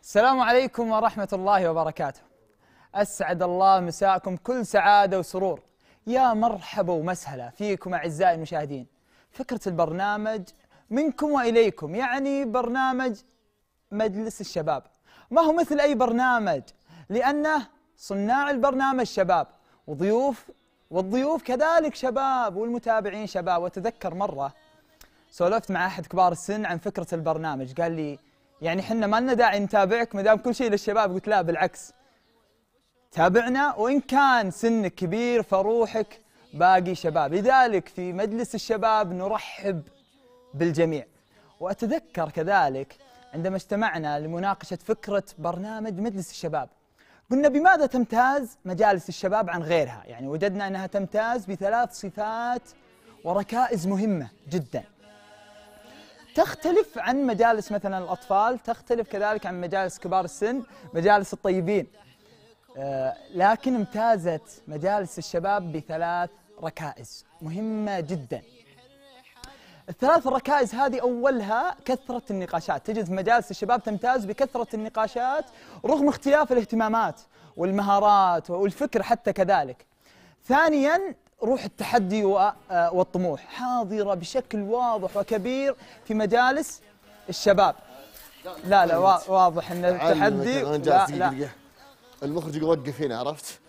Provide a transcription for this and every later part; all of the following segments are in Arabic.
السلام عليكم ورحمة الله وبركاته. أسعد الله مساءكم كل سعادة وسرور. يا مرحبا ومسهلا فيكم أعزائي المشاهدين. فكرة البرنامج منكم وإليكم، يعني برنامج مجلس الشباب. ما هو مثل أي برنامج، لأنه صناع البرنامج شباب والضيوف كذلك شباب والمتابعين شباب. وأتذكر مرة سولفت مع أحد كبار السن عن فكرة البرنامج، قال لي يعني حنا ما لنا داعي نتابعك ما دام كل شيء للشباب. قلت لا، بالعكس، تابعنا وإن كان سنك كبير فروحك باقي شباب. لذلك في مجلس الشباب نرحب بالجميع. وأتذكر كذلك عندما اجتمعنا لمناقشة فكرة برنامج مجلس الشباب، قلنا بماذا تمتاز مجالس الشباب عن غيرها؟ يعني وجدنا أنها تمتاز بثلاث صفات وركائز مهمة جدا، تختلف عن مجالس مثلا الأطفال، تختلف كذلك عن مجالس كبار السن، مجالس الطيبين، لكن امتازت مجالس الشباب بثلاث ركائز مهمة جدا. الثلاث الركائز هذه أولها كثرة النقاشات. تجد في مجالس الشباب تمتاز بكثرة النقاشات رغم اختلاف الاهتمامات والمهارات والفكر حتى كذلك. ثانيا روح التحدي والطموح حاضرة بشكل واضح وكبير في مجالس الشباب. لا واضح ان التحدي لا. المخرج يقول وقف هنا، عرفت؟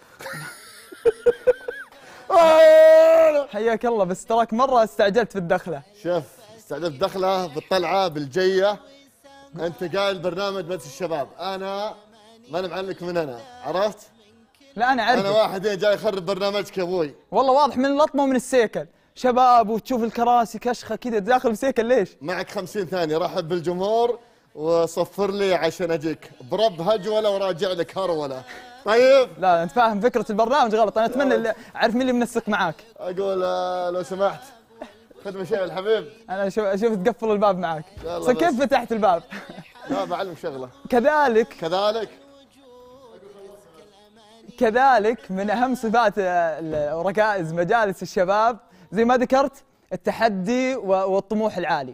حياك الله، بس تراك مرة استعجلت في الدخلة. شوف، استعجلت دخلة بالطلعة بالجية. انت قايل برنامج مجلس الشباب، انا ما انا معلق من انا، عرفت؟ لا انا عارف، انا واحد جاي يخرب برنامجك يا ابوي. والله واضح من اللطمة ومن السيكل، شباب وتشوف الكراسي كشخة كذا داخل بسيكل. ليش؟ معك 50 ثانية، رحب بالجمهور وصفر لي عشان اجيك برب هجولة وراجع لك هرولة. طيب؟ لا انت فاهم فكرة البرنامج غلط. انا اتمنى اعرف مين اللي منسق معاك. اقول لو سمحت خدمة شيء الحبيب. انا اشوف تقفل الباب معاك. كيف فتحت الباب؟ لا بعلمك شغلة. كذلك من أهم صفات وركائز مجالس الشباب زي ما ذكرت التحدي والطموح العالي.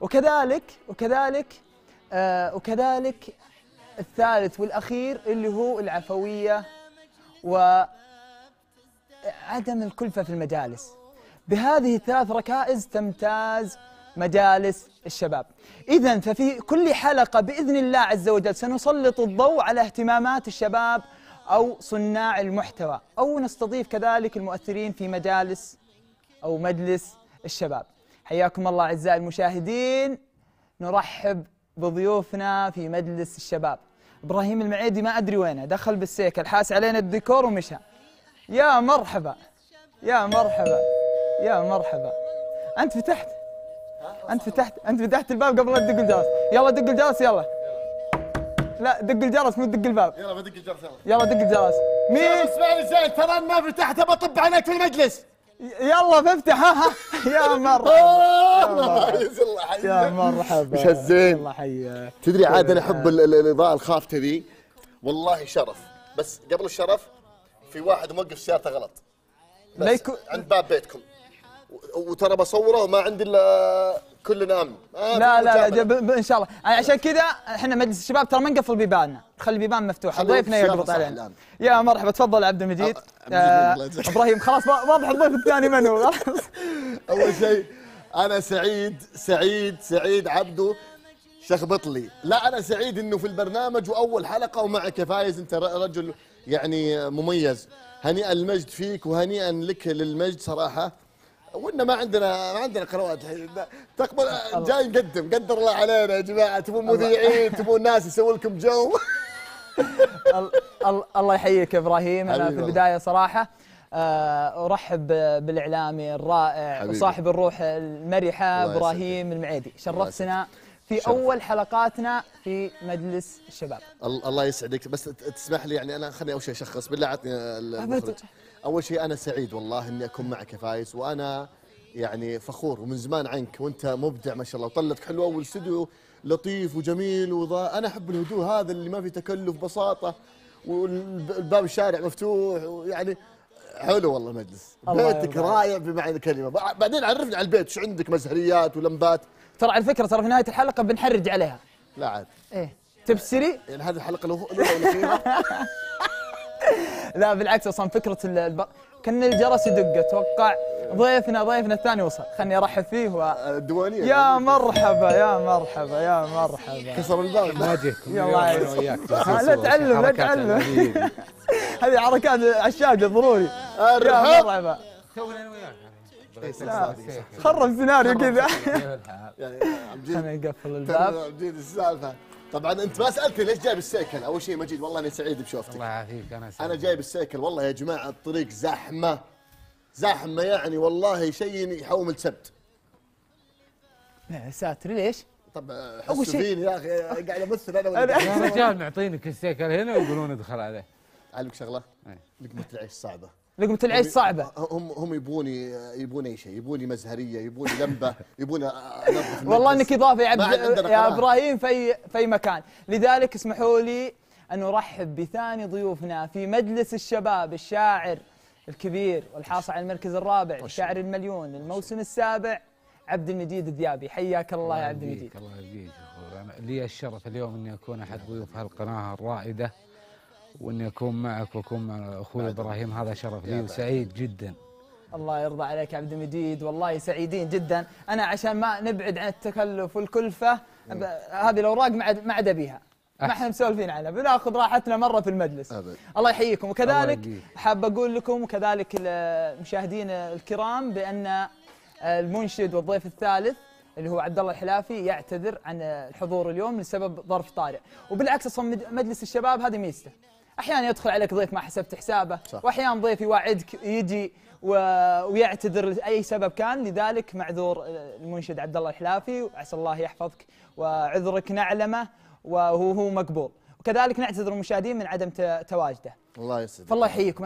وكذلك الثالث والأخير اللي هو العفوية وعدم الكلفة في المجالس. بهذه الثلاث ركائز تمتاز مجالس الشباب. إذن ففي كل حلقة بإذن الله عز وجل سنسلط الضوء على اهتمامات الشباب أو صناع المحتوى، أو نستضيف كذلك المؤثرين في مجالس أو مجلس الشباب. حياكم الله أعزائي المشاهدين. نرحب بضيوفنا في مجلس الشباب. إبراهيم المعيدي ما أدري وينه، دخل بالسيكل حاس علينا الديكور ومشى. يا مرحبا يا مرحبا يا مرحبا. أنت فتحت الباب قبل لا تدق الجرس. يلا دق الجرس يلا. لا دق الجرس مو دق الباب. يلا بدق الجرس يلا دق الجرس. مين؟ اسمعني زين، ترى ما فتحت بطب عليك في المجلس. يلا فافتح. ها يا مرحبا يا مرحبا. مش هالزين. الله حياك. تدري عاد انا احب الاضاءة الخافتة ذي، والله شرف. بس قبل الشرف في واحد موقف سيارته غلط بس عند باب بيتكم، وترى بصوره وما عندي الا كلنا امن. لا ان شاء الله. عشان كذا احنا مجلس الشباب ترى ما نقفل بيباننا، نخلي البيبان مفتوحه، ضيفنا يقرط علينا. يا مرحبا، تفضل عبد المجيد. ابراهيم خلاص واضح الضيف الثاني من هو. اول شيء انا سعيد عبده شخبط لي. لا انا سعيد انه في البرنامج واول حلقه ومعك يا فايز. انت رجل يعني مميز، هنيئا المجد فيك وهنيئا لك للمجد صراحه. وإن ما عندنا قنوات تقبل جاي نقدم، قدر الله علينا يا جماعه. تبون مذيعين، تبون ناس يسوون لكم جو. الله يحييك يا ابراهيم. انا في البدايه صراحه ارحب بالاعلامي الرائع وصاحب الروح المرحه ابراهيم المعيدي. شرفتنا في اول حلقاتنا في مجلس الشباب. الله يسعدك. بس تسمح لي يعني انا خليني اول شيء اشخص بالله، عطني المخرج. اول شيء انا سعيد والله اني اكون معك يا فايز، وانا يعني فخور ومن زمان عنك، وانت مبدع ما شاء الله، وطلتك حلوه والاستوديو لطيف وجميل انا احب الهدوء هذا اللي ما في تكلف، بساطه، والباب الشارع مفتوح، ويعني حلو والله المجلس. بيتك رائع بمعنى الكلمه. بعدين عرفني على البيت، شو عندك مزهريات ولمبات؟ ترى على فكره ترى في نهايه الحلقه بنحرج عليها. لا عاد ايه تبسري؟ يعني هذه الحلقه الاولى والاخيره. لا بالعكس، اصلا فكره كان الجرس يدق، اتوقع ضيفنا الثاني وصل، خلني ارحب فيه الديوانيه. يا مرحبا يا مرحبا يا مرحبا. كسر الباب. ما جيت يلا لا تعلم هذه حركات عشاقه ضروري. يا مرحبا. تونا انا وياك خرب سيناريو كذا. يعني خلينا نقفل الباب. مجيد السالفه. طبعا انت ما سالتني ليش جايب السيكل. اول شيء مجيد والله انا سعيد بشوفتك. الله يعافيك. انا جايب السيكل والله يا جماعه، الطريق زحمه يعني والله شيء يحوم السبت. يا ساتر ليش؟ طب حسوا فيني يا اخي، قاعد امثل انا يا رجال معطينك السيكل هنا ويقولون ادخل عليه. اعلمك شغله، لقمه العيش صعبه. لقمة العيش صعبة. هم يبون اي شيء، يبوني مزهريه، يبوني لمبه، يبوني انظف. والله انك اضافه يا ابراهيم في اي مكان، لذلك اسمحوا لي ان نرحب بثاني ضيوفنا في مجلس الشباب، الشاعر الكبير والحاصل على المركز الرابع، الشاعر المليون الموسم السابع، عبد المجيد الذيابي. حياك الله يا عبد المجيد. الله يبقيك. لي الشرف اليوم اني اكون احد ضيوف هالقناه الرائده، واني اكون معك واكون مع اخوي ابراهيم، هذا شرف لي وسعيد جدا. الله يرضى عليك يا عبد المجيد، والله سعيدين جدا. انا عشان ما نبعد عن التكلف والكلفه، هذه الاوراق ما عدا بها، ما احنا مسولفين عنها، بناخذ راحتنا مره في المجلس. الله يحييكم. وكذلك حاب اقول لكم وكذلك المشاهدين الكرام بان المنشد والضيف الثالث اللي هو عبد الله الحلافي يعتذر عن الحضور اليوم لسبب ظرف طارئ. وبالعكس اصلا مجلس الشباب هذه ميزته، احيانا يدخل عليك ضيف ما حسبت حسابه، واحيانا ضيف يوعدك يجي ويعتذر لاي سبب كان. لذلك معذور المنشد عبد الله الحلافي، وعسى الله يحفظك، وعذرك نعلمه وهو مقبول. وكذلك نعتذر المشاهدين من عدم تواجده. الله يسعدك. فالله يحييكم.